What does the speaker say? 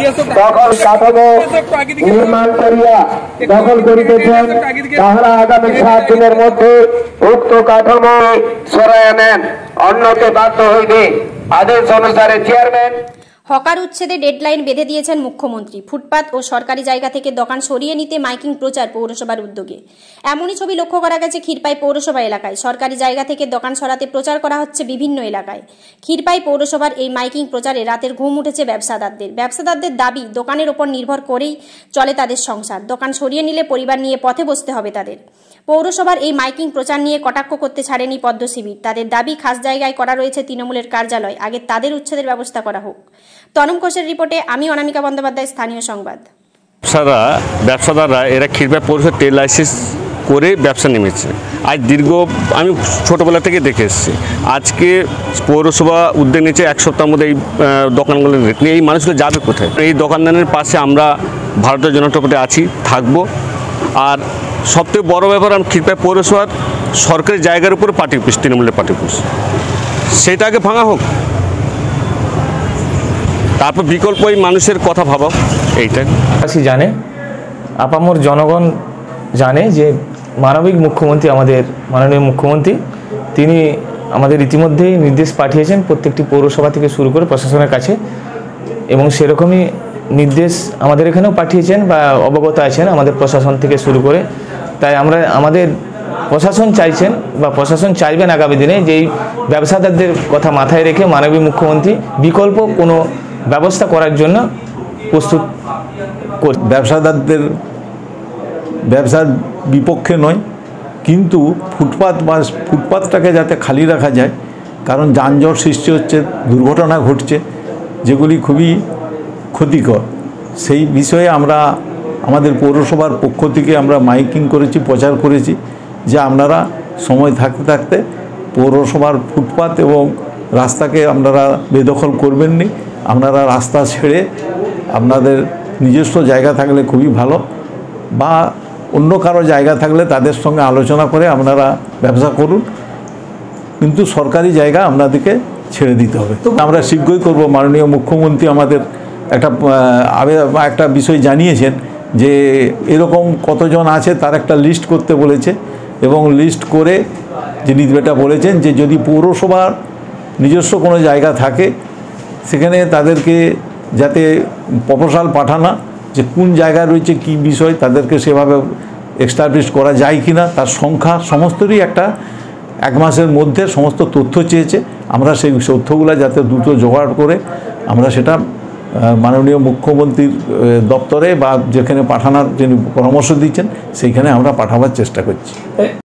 দখল কাঠামো নির্মাণ করিয়া দখল করিতেছেন, তাহারা আগামী 7 দিনের মধ্যে উক্ত কাঠামো সরাইয়া নেন, অন্যকে বাধ্য হইবে। আদেশ অনুসারে চেয়ারম্যান। হকার উচ্ছেদে ডেডলাইন বেঁধে দিয়েছেন মুখ্যমন্ত্রী। ফুটপাত ও সরকারি জায়গা থেকে দোকান সরিয়ে নিতে মাইকিং প্রচার পৌরসভার উদ্যোগে। এমনই ছবি লক্ষ্য করা গেছে ক্ষীরপাই পৌরসভা এলাকায়। সরকারি জায়গা থেকে দোকান সরাতে প্রচার করা হচ্ছে বিভিন্ন এলাকায়। ক্ষীরপাই পৌরসভার এই মাইকিং প্রচারে রাতের ঘুম উঠেছে ব্যবসাদারদের দাবি, দোকানের ওপর নির্ভর করেই চলে তাদের সংসার। দোকান সরিয়ে নিলে পরিবার নিয়ে পথে বসতে হবে তাদের। পৌরসভার এই মাইকিং প্রচার নিয়ে কটাক্ষ করতে ছাড়েনি পদ্ম শিবির। তাদের দাবি, খাস জায়গায় করা রয়েছে তৃণমূলের কার্যালয়, আগে তাদের উচ্ছেদের ব্যবস্থা করা হোক। তনম ঘোষের রিপোর্টে আমি অনামিকা বন্দ্যোপাধ্যায়, স্থানীয় সংবাদ। ব্যবসাদাররা এরা ক্ষীরপাই পৌরসভা ট্রেড লাইসেন্স করে ব্যবসা নেমেছে। আজ আমি ছোটোবেলা থেকে দেখে এসেছি। আজকে পৌরসভা উদ্যোগ নিয়েছে 1 সপ্তাহের মধ্যে এই দোকানগুলো নিয়ে। এই মানুষগুলো যাবে কোথায়? এই দোকানদারের পাশে আমরা ভারতীয় জনতা পার্টি আছি, থাকবো। আর সবথেকে বড় ব্যাপার, আমি ক্ষীরপাই পৌরসভার সরকারি জায়গার উপরে পার্টি অফিস, তৃণমূলের পার্টি অফিস, সেটাকে ভাঙা হোক। তারপর বিকল্প এই মানুষের কথা ভাবা, এইটাই জানে, আপামর জনগণ জানে যে মানবিক মুখ্যমন্ত্রী, আমাদের মাননীয় মুখ্যমন্ত্রী, তিনি আমাদের ইতিমধ্যেই নির্দেশ পাঠিয়েছেন প্রত্যেকটি পৌরসভা থেকে শুরু করে প্রশাসনের কাছে, এবং সেরকমই নির্দেশ আমাদের এখানেও পাঠিয়েছেন বা অবগত আছেন আমাদের প্রশাসন থেকে শুরু করে। তাই আমাদের প্রশাসন চাইছেন বা প্রশাসন চাইবেন আগামী দিনে যে এই ব্যবসাদারদের কথা মাথায় রেখে মাননীয় মুখ্যমন্ত্রী বিকল্প কোনো ব্যবস্থা করার জন্য প্রস্তুত। ব্যবসাদারদের ব্যবসার বিপক্ষে নয়, কিন্তু ফুটপাতটাকে যাতে খালি রাখা যায়, কারণ যানজট সৃষ্টি হচ্ছে, দুর্ঘটনা ঘটছে, যেগুলি খুবই ক্ষতিকর। সেই বিষয়ে আমরা আমাদের পৌরসভার পক্ষ থেকে আমরা মাইকিং করেছি, প্রচার করেছি যে আপনারা সময় থাকতে থাকতে পৌরসভার ফুটপাত এবং রাস্তাকে আপনারা বেদখল করবেন নি। আপনারা রাস্তা ছেড়ে আপনাদের নিজস্ব জায়গা থাকলে খুবই ভালো, বা অন্য কারো জায়গা থাকলে তাদের সঙ্গে আলোচনা করে আপনারা ব্যবসা করুন, কিন্তু সরকারি জায়গা আপনাদেরকে ছেড়ে দিতে হবে। তো আমরা শীঘ্রই করব। মাননীয় মুখ্যমন্ত্রী আমাদের একটা বিষয় জানিয়েছেন যে এরকম কতজন আছে তার একটা লিস্ট করতে বলেছে, এবং লিস্ট করে যিনি যেটা বলেছেন যে যদি পৌরসভার নিজস্ব কোনো জায়গা থাকে সেখানে তাদেরকে যাতে প্রপোজাল পাঠানো, যে কোন জায়গায় রয়েছে, কি বিষয়, তাদেরকে সেভাবে এস্টাবলিশ করা যায় কি না, তার সংখ্যা সমস্তরই একটা 1 মাসের মধ্যে সমস্ত তথ্য চেয়েছে। আমরা সেই তথ্যগুলো যাতে দ্রুত জোগাড় করে আমরা সেটা মাননীয় মুখ্যমন্ত্রীর দপ্তরে বা যেখানে পাঠানোর যিনি পরামর্শ দিচ্ছেন সেইখানে আমরা পাঠাবার চেষ্টা করছি।